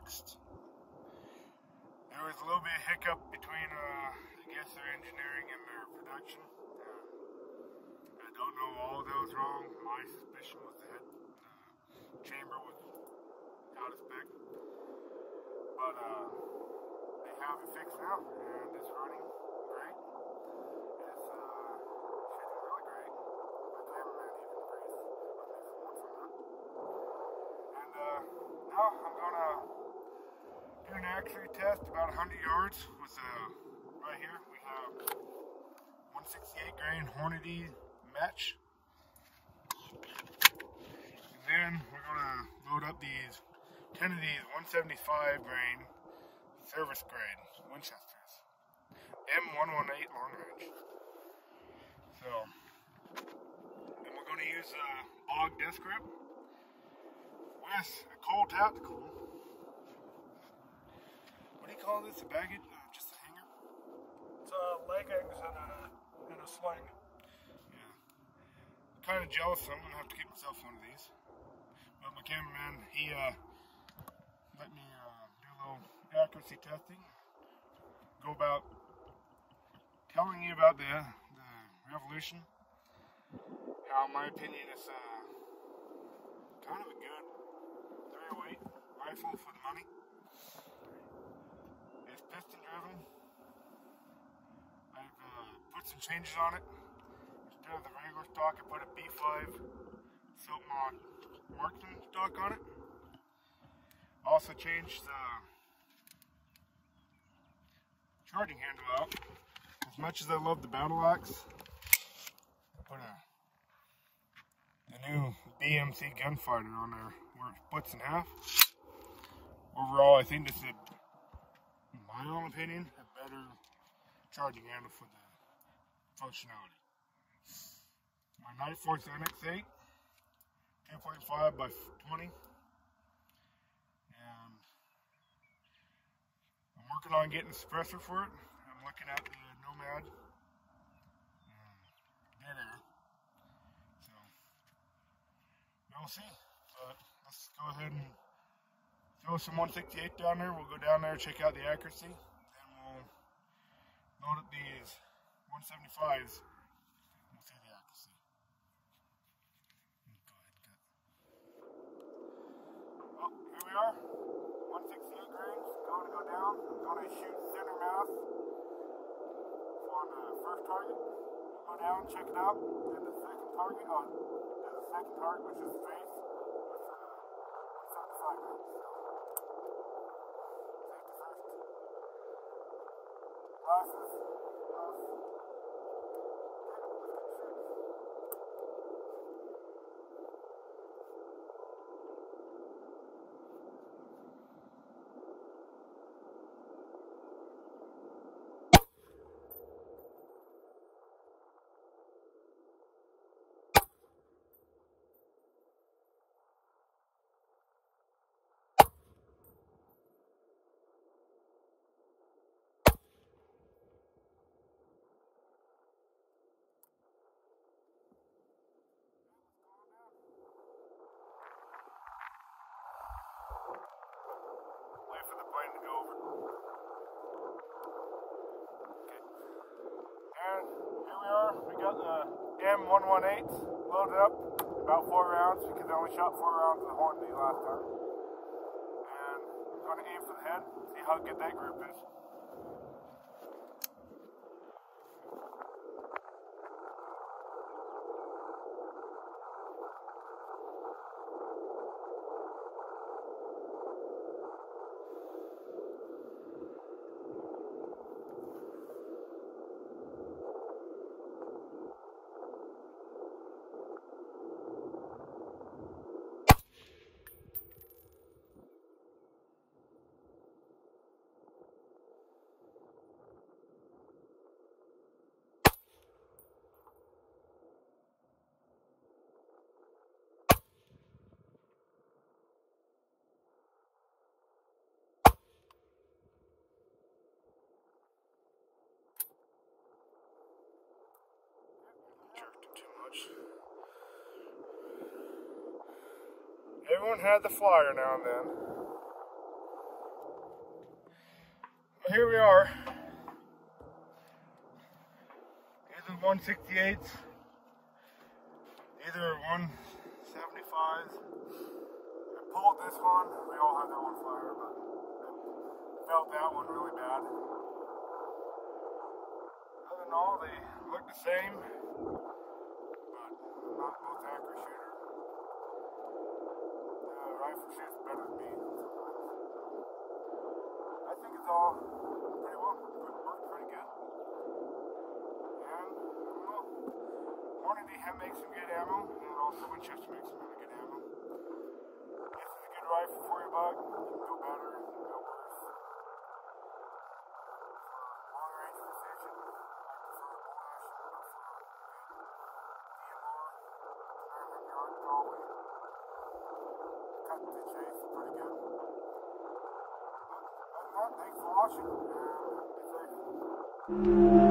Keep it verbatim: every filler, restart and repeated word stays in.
fixed. There was a little bit of hiccup between, uh, I guess, their engineering and their production. Uh, I don't know all that was wrong. My suspicion was the head uh, chamber was out of spec. But uh, they have it fixed now, and it's running great. It's uh, shooting really great. My cameraman even agrees with me for once on that. And uh, now I'm gonna do an accuracy test about one hundred yards with uh, right here we have one sixty-eight grain Hornady match. And then we're gonna load up these ten of these one seventy-five grain service grade Winchesters, M one eighteen long range. So, and we're going to use a log desk grip with a Cole-Tac. What do you call this? A baggage? Uh, just a hanger? It's uh, leggings and a, and a sling. Yeah. I'm kind of jealous, so I'm going to have to get myself one of these. But my cameraman, he uh, let me uh, do a little accuracy testing. Go about telling you about the, the Revolution. How, in my opinion, it's uh, kind of a good three oh eight rifle for the money. It's piston driven. I've uh, put some changes on it. Instead of the regular stock, I put a B five silk mod marksman stock on it. Also changed the charging handle out. As much as I love the battle axe, I put a the new B M C gunfighter on there where it splits in half. Overall, I think this is, in my own opinion, a better charging handle for the functionality. My Night Force N X eight, two point five by twenty. And I'm working on getting a suppressor for it. I'm looking at the Nomad. Um, dead air. So, we'll see. But let's go ahead and throw some one sixty-eight down there. We'll go down there, check out the accuracy. Then we'll load up these one seventy-fives. We'll see the accuracy. Go ahead, cut. Well, here we are. one sixty-eight grains. Going to go down. I'm going to shoot center mass on the first target. Go down, check it out. Then the second target on then the second target, which is the face, with uh, one seventy-five grains. So, take the first glasses off. Okay, let's get shooting. Wait for the plane to go over. Okay. And here we are. We got the M one eighteen loaded up. About four rounds because I only shot four rounds of the Hornady last time. And I'm going to aim for the head. See how good that grip is. Everyone had the flyer now and then. here we are. Either one sixty-eights, either one seventy-fives. I pulled this one. We all have that one flyer, but I felt that one really bad. Other than all, they look the same, but I'm not the most accurate shooter. The rifle shoots better than me sometimes. I think it's all pretty well, worked pretty good. And I don't know. Hornady makes some good ammo, and also Winchester makes some really good ammo. This is a good rifle for your buck. You can go better, you can go worse. For long range precision, I prefer a bolt action. I prefer a good D M R, nine hundred yard Galway. Cut to chase is pretty good. But other than that, thanks for watching, and be safe.